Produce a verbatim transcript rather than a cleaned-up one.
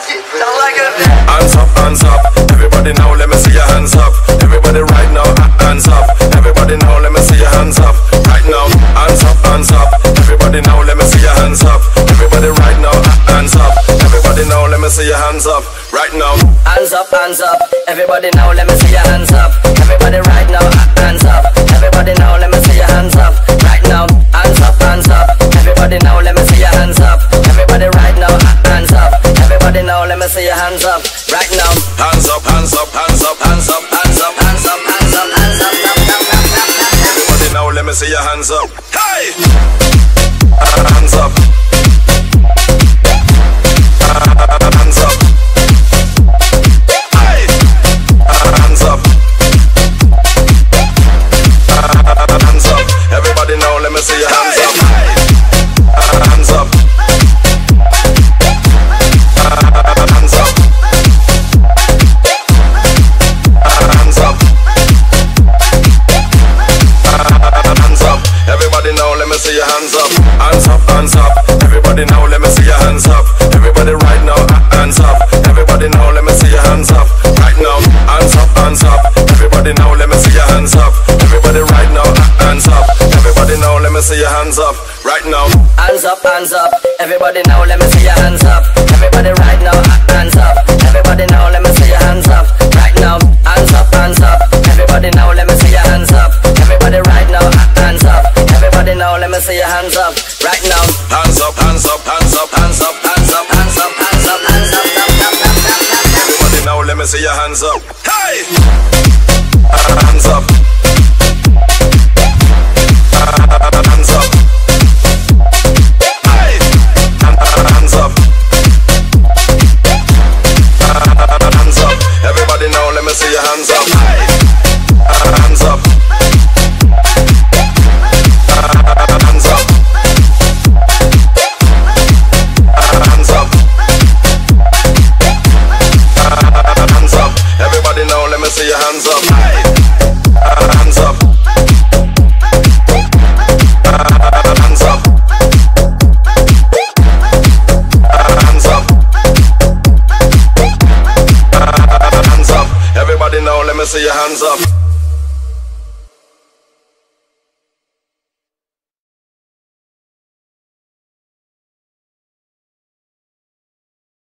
Sound like a Hands up, hands up. Everybody now, let me see your hands up. Everybody right now, hands up. Everybody now, let me see your hands up. Right now, hands up, hands up. Everybody now, let me see your hands up. Everybody right now, hands up. Everybody now, let me see your hands up. Right now, hands up, hands up. Everybody now, let me see your hands up. Everybody right now, hands up. Everybody now, let me see your hands up. Right now, hands up, hands up. Everybody now, let me see your hands up. Everybody right now, hands up. Everybody now, let me see your hands up. Right now, hands up, hands up, hands up, hands up, hands up, hands up, hands up, hands up. Everybody now, let me see your hands up. Hey, hands up. Hands up. Hey, hands up. Hands up. Everybody now, let me see your hands up. Hands up. Hands up. Hands up. Hands up. Everybody now, let me see your hands up. Hands up, hands up. Everybody now, let me see your hands up. Everybody right now, hands up. Everybody now, let me see your hands up. Right now, hands up, hands up. Everybody now, let me see your hands up. Everybody right now, hands up. Everybody now, let me see your hands up. Right now, hands up, hands up. Everybody now, let me see your hands up. Everybody right now, hands up. Everybody now, let me see your hands up. Right now, hands up, hands up. Everybody now, let me see your hands up. Everybody right now, hands up. Everybody now, let me see your hands up. Right now, hands up, hands up, hands up, hands up, hands up, hands up, hands up, hands up. Everybody now, let me see your hands up. Hey, hands up.